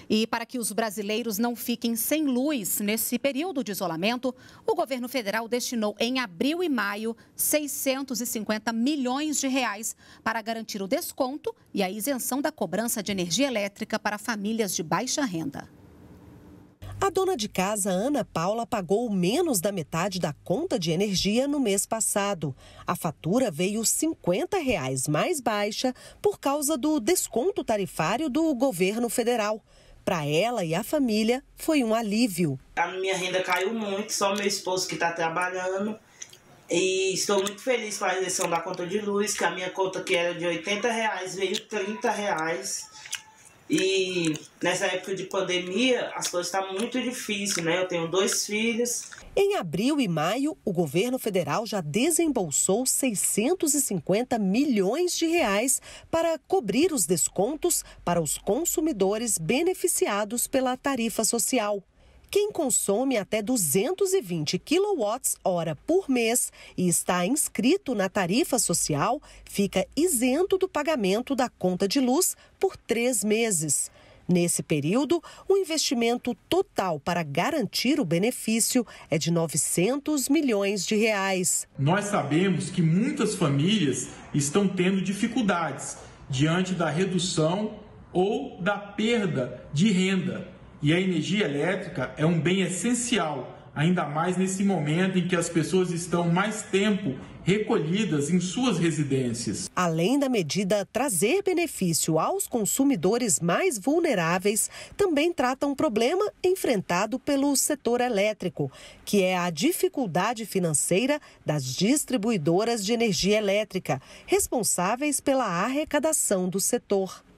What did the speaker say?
E para que os brasileiros não fiquem sem luz nesse período de isolamento, o governo federal destinou em abril e maio 650 milhões de reais para garantir o desconto e a isenção da cobrança de energia elétrica para famílias de baixa renda. A dona de casa, Ana Paula, pagou menos da metade da conta de energia no mês passado. A fatura veio R$ 50 mais baixa por causa do desconto tarifário do governo federal. Para ela e a família, foi um alívio. A minha renda caiu muito, só meu esposo que está trabalhando. E estou muito feliz com a isenção da conta de luz, que a minha conta que era de R$ 80 veio R$ 30. E nessa época de pandemia, as coisas estão muito difíceis, né? Eu tenho 2 filhos. Em abril e maio, o governo federal já desembolsou 650 milhões de reais para cobrir os descontos para os consumidores beneficiados pela tarifa social. Quem consome até 220 kWh por mês e está inscrito na tarifa social fica isento do pagamento da conta de luz por 3 meses. Nesse período, o investimento total para garantir o benefício é de 900 milhões de reais. Nós sabemos que muitas famílias estão tendo dificuldades diante da redução ou da perda de renda. E a energia elétrica é um bem essencial, ainda mais nesse momento em que as pessoas estão mais tempo recolhidas em suas residências. Além da medida trazer benefício aos consumidores mais vulneráveis, também trata um problema enfrentado pelo setor elétrico, que é a dificuldade financeira das distribuidoras de energia elétrica, responsáveis pela arrecadação do setor.